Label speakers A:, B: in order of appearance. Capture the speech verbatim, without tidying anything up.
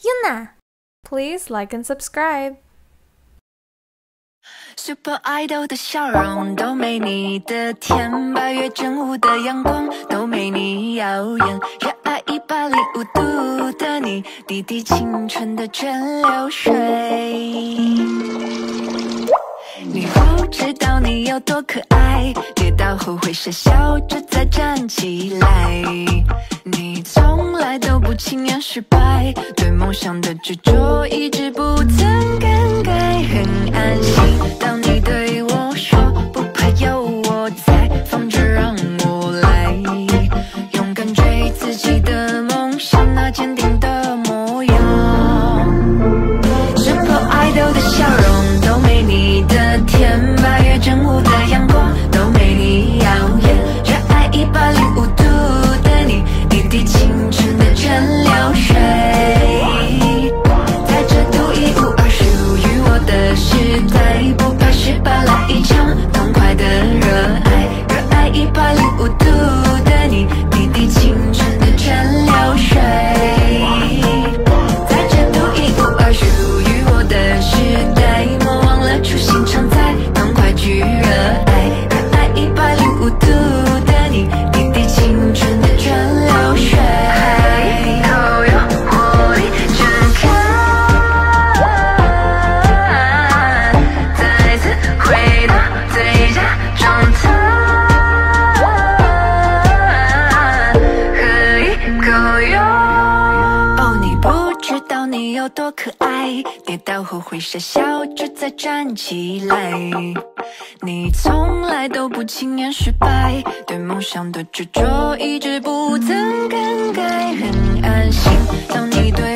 A: Yuna. Please like and subscribe.
B: Super Idol 的笑容都没你的甜，八月正午的阳光都没你耀眼，热爱一百零五度的你，滴滴青春的蒸馏水。你不知道你有多可爱，跌倒后会傻笑着再站起来。你从来都不轻言失败，对梦想的执着一直不曾更改，很安心。当你对我说不怕有我在，放着让我来，勇敢追自己的梦想，那坚定的模样。Super Idol 的笑容都没你的甜，八月正午的阳光都没你耀眼，热爱一百零五度的你，滴滴青春的蒸馏水。在这独一无二属于我的时代，不怕失败，来一场痛快的热爱，热爱一百零五度的你，滴滴青春的蒸馏水。在这独一无二属于我的时代，莫忘了初心常在，痛快去热爱，热爱一百零五度的你，滴滴青春的蒸馏水。一口有活力睁开，再次回到最佳状态，喝一口有。哦，你不知道你有多可爱，跌倒后会傻笑着再站起来。你从来都不轻言失败，对梦想的执着一直不曾更改，很安心。当你对